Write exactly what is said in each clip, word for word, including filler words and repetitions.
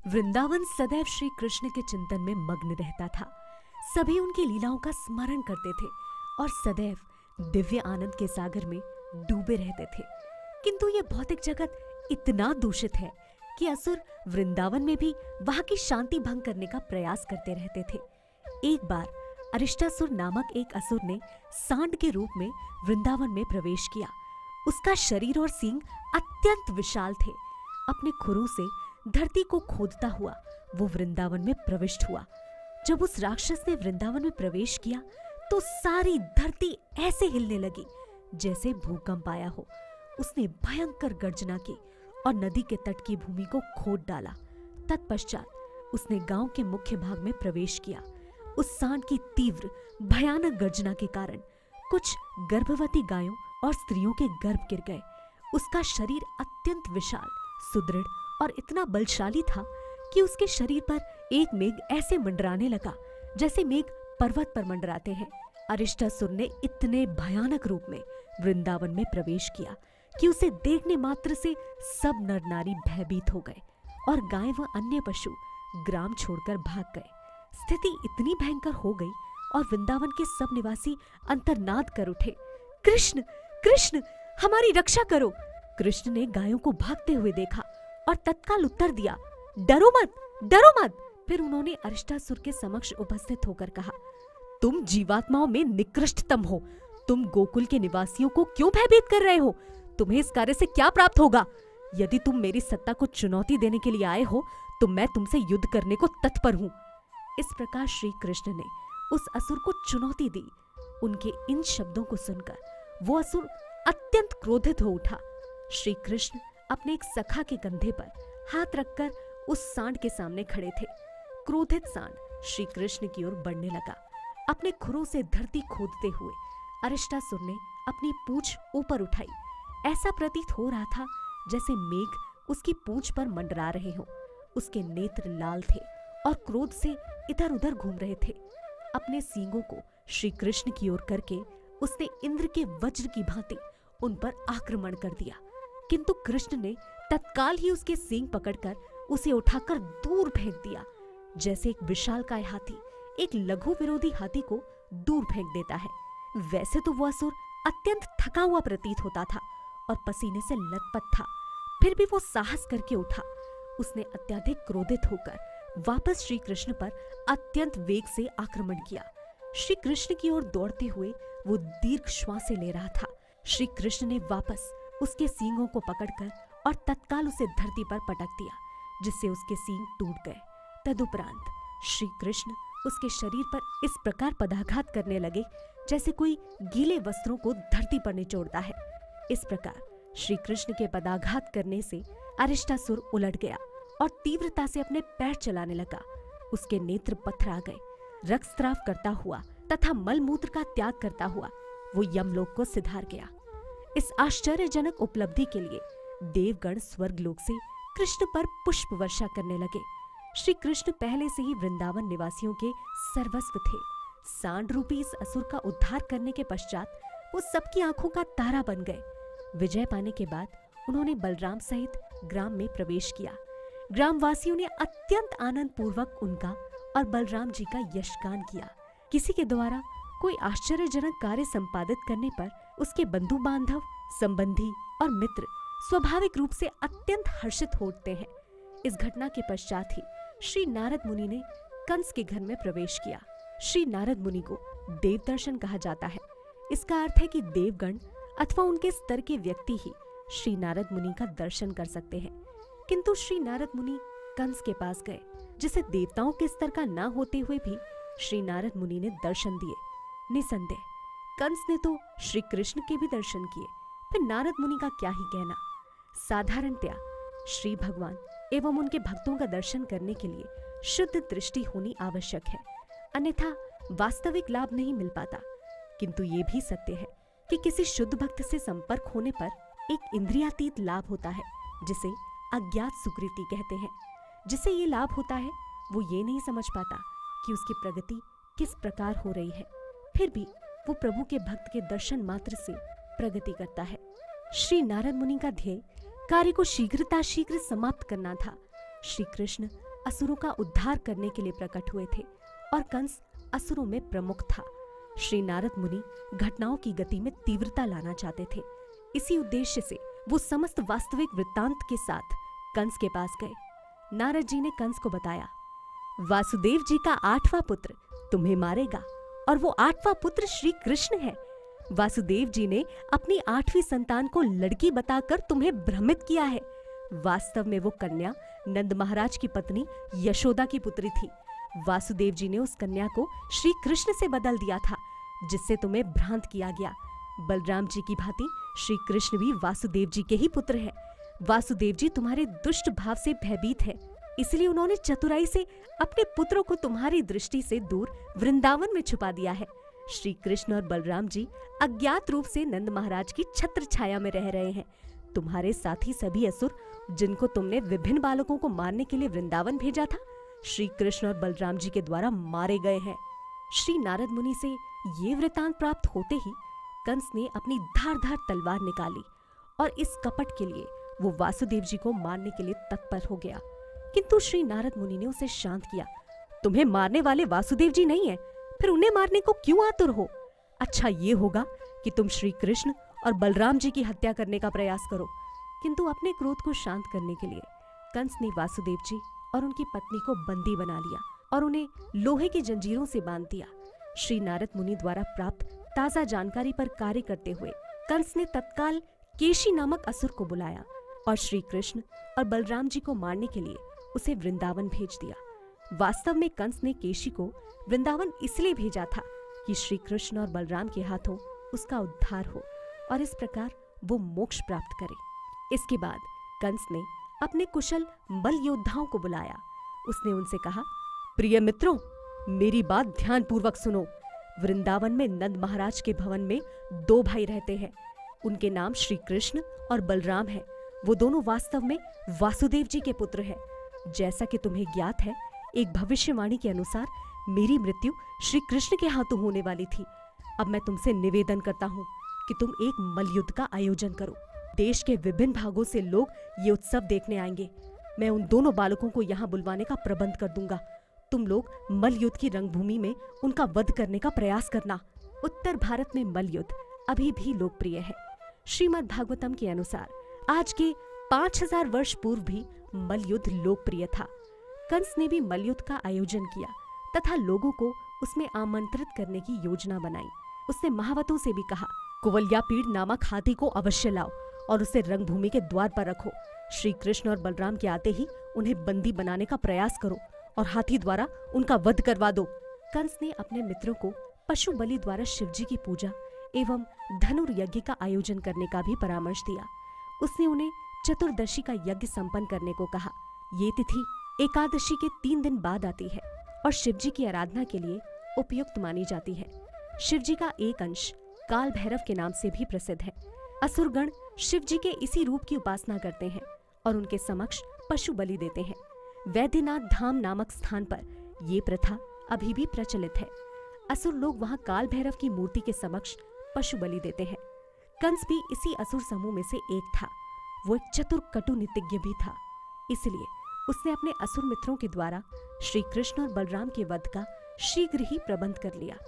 वृंदावन सदैव श्री कृष्ण के चिंतन में मग्न रहता था। सभी उनकी लीलाओं का स्मरण करते थे और सदैव दिव्य आनंद के सागर में डूबे रहते थे। किंतु ये भौतिक जगत इतना दूषित है कि असुर वृंदावन में भी वहां की शांति भंग करने का प्रयास करते रहते थे। एक बार अरिष्टासुर नामक एक असुर ने सांड के रूप में वृंदावन में प्रवेश किया। उसका शरीर और सींग अत्यंत विशाल थे। अपने खुरों से धरती को खोदता हुआ वो वृंदावन में प्रविष्ट हुआ। जब उस राक्षस ने वृंदावन में प्रवेश किया तो सारी धरती ऐसे हिलने लगी जैसे भूकंप आया हो। उसने भयंकर गर्जना की और नदी के तट की भूमि को खोद डाला। तत्पश्चात उसने गांव के मुख्य भाग में प्रवेश किया। उस सांड की तीव्र भयानक गर्जना के कारण कुछ गर्भवती गायों और स्त्रियों के गर्भ गिर गए। उसका शरीर अत्यंत विशाल, सुदृढ़ और इतना बलशाली था कि उसके शरीर पर एक मेघ ऐसे मंडराने लगा जैसे मेघ पर्वत पर मंडराते हैं। अरिष्टासुर ने इतने भयानक रूप में वृंदावन में प्रवेश किया कि उसे देखने मात्र से सब नर नारी भयभीत हो गए और गाय व अन्य पशु ग्राम छोड़कर भाग गए। स्थिति इतनी भयंकर हो गई और वृंदावन के सब निवासी अंतर्नाद कर उठे, कृष्ण कृष्ण हमारी रक्षा करो। कृष्ण ने गायों को भागते हुए देखा और तत्काल उत्तर दिया, डरो मत डरो मत। फिर उन्होंने अरिष्टासुर के समक्ष उपस्थित होकर कहा, तुम जीवात्माओं में निकृष्टतम हो। तुम गोकुल के निवासियों को क्यों भयभीत कर रहे हो? तुम्हें इस कार्य से क्या प्राप्त होगा? यदि तुम मेरी सत्ता को चुनौती देने के लिए आए हो तो मैं तुमसे युद्ध करने को तत्पर हूं। इस प्रकार श्री कृष्ण ने उस असुर को चुनौती दी। उनके इन शब्दों को सुनकर वो असुर अत्यंत क्रोधित हो उठा। श्री कृष्ण अपने एक सखा के कंधे पर हाथ रखकर उस सांड के सामने खड़े थे। क्रोधित सांड श्री कृष्ण की ओर बढ़ने लगा। अपने खुरों से धरती खोदते हुए अरिष्टासुर ने अपनी पूंछ ऊपर उठाई। ऐसा प्रतीत हो रहा था जैसे मेघ उसकी पूंछ पर मंडरा रहे हों। उसके नेत्र लाल थे और क्रोध से इधर उधर घूम रहे थे। अपने सींगों को श्री कृष्ण की ओर करके उसने इंद्र के वज्र की भांति उन पर आक्रमण कर दिया। किंतु कृष्ण ने तत्काल ही उसके सींग पकड़कर उसे उठाकर दूर फेंक दिया, जैसे एक विशालकाय हाथी एक लघु विरोधी हाथी को दूर फेंक देता है। वैसे तो वो असुर अत्यंत थका हुआ प्रतीत होता था और पसीने से लथपथ था, फिर भी वो साहस करके उठा। उसने अत्यधिक क्रोधित होकर वापस श्री कृष्ण पर अत्यंत वेग से आक्रमण किया। श्री कृष्ण की ओर दौड़ते हुए वो दीर्घ श्वासें ले रहा था। श्री कृष्ण ने वापस उसके सींगों को पकड़कर और तत्काल उसे धरती पर पटक दिया, जिससे उसके सींग टूट गए। तदुपरांत श्री कृष्ण उसके शरीर पर इस प्रकार पदाघात करने लगे जैसे कोई गीले वस्त्रों को धरती पर निचोड़ता है। इस प्रकार श्री कृष्ण के पदाघात करने से अरिष्टासुर उलट गया और तीव्रता से अपने पैर चलाने लगा। उसके नेत्र पथरा गए। रक्तस्राव करता हुआ तथा मलमूत्र का त्याग करता हुआ वो यमलोक को सिधार गया। इस आश्चर्यजनक उपलब्धि के लिए देवगण स्वर्गलोक से कृष्ण पर पुष्प वर्षा करने लगे। श्री कृष्ण पहले से ही वृंदावन निवासियों के सर्वस्व थे। सांड रूपी इस असुर का उद्धार करने के पश्चात वो सबकी आंखों का तारा बन गए। विजय पाने के बाद उन्होंने बलराम सहित ग्राम में प्रवेश किया। ग्रामवासियों ने अत्यंत आनंद पूर्वक उनका और बलराम जी का यशगान किया। किसी के द्वारा कोई आश्चर्यजनक कार्य संपादित करने पर उसके बंधु बांधव, संबंधी और मित्र स्वाभाविक रूप से अत्यंत हर्षित होते हैं। इस घटना के पश्चात ही श्री नारद मुनि ने कंस के घर में प्रवेश किया। श्री नारद मुनि को देव दर्शन कहा जाता है। इसका अर्थ है कि देवगण अथवा उनके स्तर के व्यक्ति ही श्री नारद मुनि का दर्शन कर सकते हैं। किंतु श्री नारद मुनि कंस के पास गए, जिसे देवताओं के स्तर का न होते हुए भी श्री नारद मुनि ने दर्शन दिए। निसंदेह कंस ने तो श्री कृष्ण के भी दर्शन किए, फिर नारद मुनि का क्या ही कहना। साधारणतया श्री भगवान एवं उनके भक्तों का दर्शन करने के लिए शुद्ध दृष्टि होनी आवश्यक है, अन्यथा वास्तविक लाभ नहीं मिल पाता। किंतु ये भी सत्य है कि किसी शुद्ध भक्त से संपर्क होने पर एक इंद्रियातीत लाभ होता है, जिसे अज्ञात सुकृति कहते हैं। जिसे ये लाभ होता है वो ये नहीं समझ पाता कि उसकी प्रगति किस प्रकार हो रही है, फिर भी वो प्रभु के भक्त के दर्शन मात्र से प्रगति करता है। श्री नारद मुनि का ध्येय कार्य को शीघ्रता शीघ्र समाप्त करना था। श्री कृष्ण असुरों का उद्धार करने के लिए प्रकट हुए थे और कंस असुरों में प्रमुख था। श्री नारद मुनि घटनाओं की गति में तीव्रता लाना चाहते थे। इसी उद्देश्य से वो समस्त वास्तविक वृत्तांत के साथ कंस के पास गए। नारद जी ने कंस को बताया, वासुदेव जी का आठवां पुत्र तुम्हें मारेगा और वो आठवां पुत्र श्री कृष्ण है। वासुदेव जी ने अपनी आठवीं संतान को लड़की बताकर तुम्हें भ्रमित किया है। वास्तव में वो कन्या नंद महाराज की पत्नी यशोदा की पुत्री थी। वासुदेव जी ने उस कन्या को श्री कृष्ण से बदल दिया था, जिससे तुम्हें भ्रांत किया गया। बलराम जी की भांति श्री कृष्ण भी वासुदेव जी के ही पुत्र हैं। वासुदेव जी तुम्हारे दुष्ट भाव से भयभीत है, इसलिए उन्होंने चतुराई से अपने पुत्रों को तुम्हारी दृष्टि से दूर वृंदावन में छुपा दिया है। श्री कृष्ण और बलराम जी अज्ञात रूप से नंद महाराज की छत्र छाया में रह रहे हैं। तुम्हारे साथी सभी असुर जिनको तुमने विभिन्न बालकों को मारने के लिए वृंदावन भेजा था, श्री कृष्ण और बलराम जी के द्वारा मारे गए हैं। श्री नारद मुनि से ये वृतांत प्राप्त होते ही कंस ने अपनी धारदार तलवार निकाली और इस कपट के लिए वो वासुदेव जी को मारने के लिए तत्पर हो गया। किंतु श्री नारद मुनि ने उसे शांत किया। तुम्हें मारने वाले वासुदेव जी नहीं है, फिर उन्हें मारने को क्यों आतुर हो? अच्छा ये होगा कि तुम श्री कृष्ण और बलराम जी की हत्या करने का प्रयास करो। किंतु अपने क्रोध को शांत करने के लिए कंस ने वासुदेव जी और उनकी पत्नी को बंदी बना लिया और उन्हें लोहे की जंजीरों से बांध दिया। श्री नारद मुनि द्वारा प्राप्त ताजा जानकारी पर कार्य करते हुए कंस ने तत्काल केशी नामक असुर को बुलाया और श्री कृष्ण और बलराम जी को मारने के लिए उसे वृंदावन भेज दिया। वास्तव में कंस ने केशी को वृंदावन इसलिए भेजा था कि श्री कृष्ण और बलराम के हाथों उसका उद्धार हो और इस प्रकार वो मोक्ष प्राप्त करे। इसके बाद कंस ने अपने कुशल बल योद्धाओं को बुलाया। उसने उनसे कहा, प्रिय मित्रों, मेरी बात ध्यान पूर्वक सुनो। वृंदावन में नंद महाराज के भवन में दो भाई रहते हैं। उनके नाम श्री कृष्ण और बलराम हैं। वो दोनों वास्तव में वासुदेव जी के पुत्र हैं। जैसा कि तुम्हें ज्ञात है, एक भविष्यवाणी के अनुसार मेरी मृत्यु श्री कृष्ण के हाथों होने वाली थी। अब मैं तुमसे निवेदन करता हूँ कि तुम एक मल्लयुद्ध का आयोजन करो। देश के विभिन्न भागों से लोग ये उत्सव देखने आएंगे। मैं उन दोनों बालकों को यहाँ बुलवाने का प्रबंध कर दूंगा। तुम लोग मल्लयुद्ध की रंगभूमि में उनका वध करने का प्रयास करना। उत्तर भारत में मल्लयुद्ध अभी भी लोकप्रिय है। श्रीमद् भागवतम के अनुसार आज के पांच हजार वर्ष पूर्व भी मल्लयुद्ध लोकप्रिय था। कंस ने भी मल्लयुद्ध का आयोजन किया तथा लोगों को उसमें आमंत्रित करने की योजना बनाई। उसने महावतों से भी कहा, कुवलयापीड़ नामक हाथी को अवश्य लाओ और उसे रंगभूमि के द्वार पर रखो। श्री कृष्ण और बलराम के आते ही उन्हें बंदी बनाने का प्रयास करो और हाथी द्वारा उनका वध करवा दो। कंस ने अपने मित्रों को पशु बलि द्वारा शिवजी की पूजा एवं धनुर्यज्ञ का आयोजन करने का भी परामर्श दिया। उसने उन्हें चतुर्दशी का यज्ञ संपन्न करने को कहा। ये तिथि एकादशी के तीन दिन बाद आती है और शिवजी की आराधना के लिए उपयुक्त मानी जाती है। शिवजी का एक अंश काल भैरव के नाम से भी प्रसिद्ध है। असुरगण शिवजी के इसी रूप की उपासना करते हैं और उनके समक्ष पशु बलि देते हैं। वैद्यनाथ धाम नामक स्थान पर ये प्रथा अभी भी प्रचलित है। असुर लोग वहाँ काल भैरव की मूर्ति के समक्ष पशु बलि देते हैं। कंस भी इसी असुर समूह में से एक था। वो एक चतुर कटु नीतिज्ञ भी था, इसलिए उसने अपने असुर मित्रों के द्वारा श्री कृष्ण और बलराम के वध का शीघ्र ही प्रबंध कर लिया।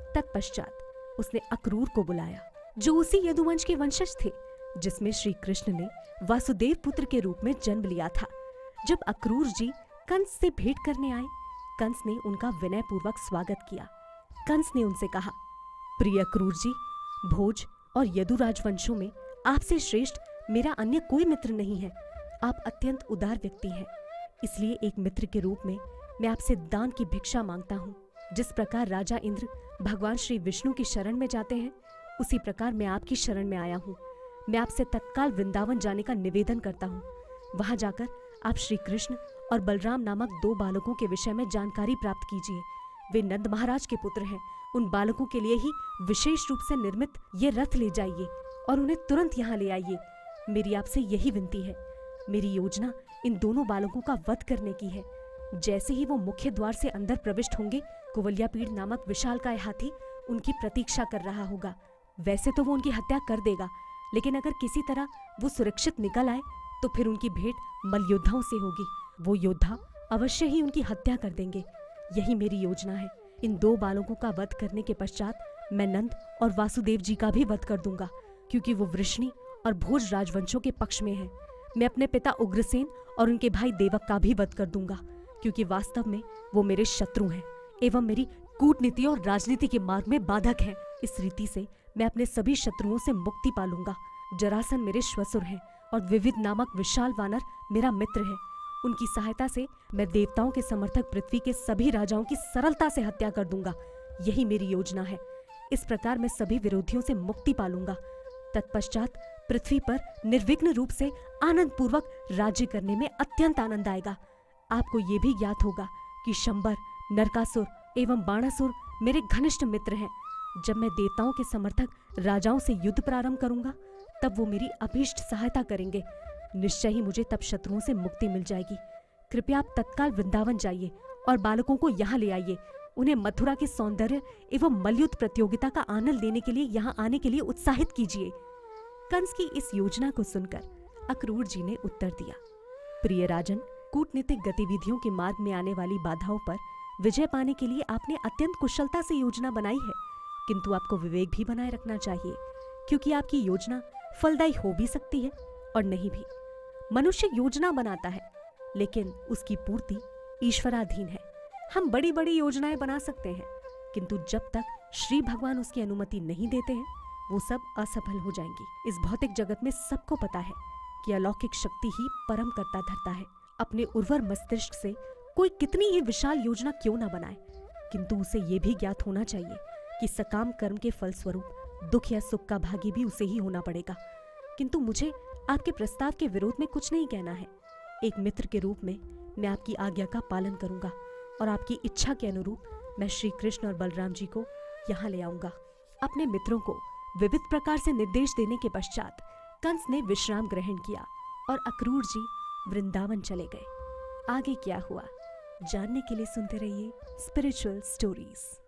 तत्पश्चात उसने अक्रूर को बुलाया, जो उसी यदुवंश के वंशज थे जिसमें श्री कृष्ण ने वासुदेव पुत्र के रूप में जन्म लिया था। जब अक्रूर जी कंस से भेंट करने आए, कंस ने उनका विनय पूर्वक स्वागत किया। कंस ने उनसे कहा, प्रिय अक्रूर जी, भोज और यदु राजवंशों में आपसे श्रेष्ठ मेरा अन्य कोई मित्र नहीं है। आप अत्यंत उदार व्यक्ति हैं, इसलिए एक मित्र के रूप में मैं आपसे दान की भिक्षा मांगता हूँ। जिस प्रकार राजा इंद्र भगवान श्री विष्णु की शरण में जाते हैं, उसी प्रकार मैं आपकी शरण में आया हूँ। मैं आपसे तत्काल वृंदावन जाने का निवेदन करता हूँ। वहां जाकर आप श्री कृष्ण और बलराम नामक दो बालकों के विषय में जानकारी प्राप्त कीजिए। वे नंद महाराज के पुत्र हैं। उन बालकों के लिए ही विशेष रूप से निर्मित ये रथ ले जाइए और उन्हें तुरंत यहाँ ले आइए। मेरी आपसे यही विनती है। मेरी योजना इन दोनों बालकों का वध करने की है। जैसे ही वो मुख्य द्वार से अंदर प्रविष्ट होंगे, कुवलयापीड़ नामक विशालकाय हाथी उनकी प्रतीक्षा कर रहा होगा। वैसे तो वो उनकी हत्या कर देगा, लेकिन अगर किसी तरह वो सुरक्षित निकल आए तो फिर उनकी भेंट मल्ल योद्धाओं से होगी। वो योद्धा अवश्य ही उनकी हत्या कर देंगे। यही मेरी योजना है। इन दो बालकों का वध करने के पश्चात मैं नंद और वासुदेव जी का भी वध कर दूंगा, क्योंकि वो वृष्णि और भोज राजवंशों के पक्ष में हैं। मैं अपने पिता उग्रसेन और उनके भाई देवक का भी वध कर दूंगा, क्योंकि वास्तव में वो मेरे शत्रु हैं एवं मेरी कूटनीति और राजनीति के मार्ग में बाधक हैं। इस रीति से मैं अपने सभी शत्रुओं से मुक्ति पालूंगा। जरासन मेरे श्वसुर हैं और विविध नामक विशाल वानर मेरा मित्र है। उनकी सहायता से मैं देवताओं के समर्थक पृथ्वी के सभी राजाओं की सरलता से हत्या कर दूंगा। यही मेरी योजना है। इस प्रकार मैं सभी विरोधियों से मुक्ति पालूंगा। तत्पश्चात पृथ्वी पर निर्विघ्न रूप से आनंद पूर्वक राज्य करने में अत्यंत आनंद आएगा। आपको ये भी ज्ञात होगा कि शंबर, नरकासुर एवं बाणासुर मेरे घनिष्ठ मित्र हैं। जब मैं देवताओं के समर्थक राजाओं से युद्ध प्रारंभ करूंगा, तब वो मेरी अभीष्ट सहायता करेंगे। निश्चय ही मुझे तब शत्रुओं से मुक्ति मिल जाएगी। कृपया आप तत्काल वृंदावन जाइए और बालकों को यहाँ ले आइए। उन्हें मथुरा के सौंदर्य एवं मल्लयुद्ध प्रतियोगिता का आनंद लेने के लिए यहाँ आने के लिए उत्साहित कीजिए। कंस की इस योजना को सुनकर अक्रूर जी ने उत्तर दिया, प्रिय राजन, कूटनीतिक गतिविधियों के मार्ग में आने वाली बाधाओं पर विजय पाने के लिए आपने अत्यंत कुशलता से योजना बनाई है, किंतु आपको विवेक भी बनाए रखना चाहिए, क्योंकि आपकी योजना फलदायी हो भी सकती है और नहीं भी। मनुष्य योजना बनाता है, लेकिन उसकी पूर्ति ईश्वराधीन है। हम बड़ी बड़ी योजनाएं बना सकते हैं, किंतु जब तक श्री भगवान उसकी अनुमति नहीं देते हैं, वो सब असफल हो जाएंगी। इस भौतिक जगत में सबको पता है कि अलौकिक शक्ति ही परम कर्ता धरता है। अपने उर्वर मस्तिष्क से कोई कितनी ही विशाल योजना क्यों ना बनाए, किंतु उसे ये भी ज्ञात होना चाहिए कि सकाम कर्म के फलस्वरूप दुख या सुख का भागी भी उसे ही होना पड़ेगा। किंतु मुझे आपके प्रस्ताव के विरोध में कुछ नहीं कहना है। एक मित्र के रूप में मैं आपकी आज्ञा का पालन करूंगा और आपकी इच्छा के अनुरूप मैं श्री कृष्ण और बलराम जी को यहाँ ले आऊंगा। अपने मित्रों को विविध प्रकार से निर्देश देने के पश्चात कंस ने विश्राम ग्रहण किया और अक्रूर जी वृंदावन चले गए। आगे क्या हुआ जानने के लिए सुनते रहिए स्पिरिचुअल स्टोरीज।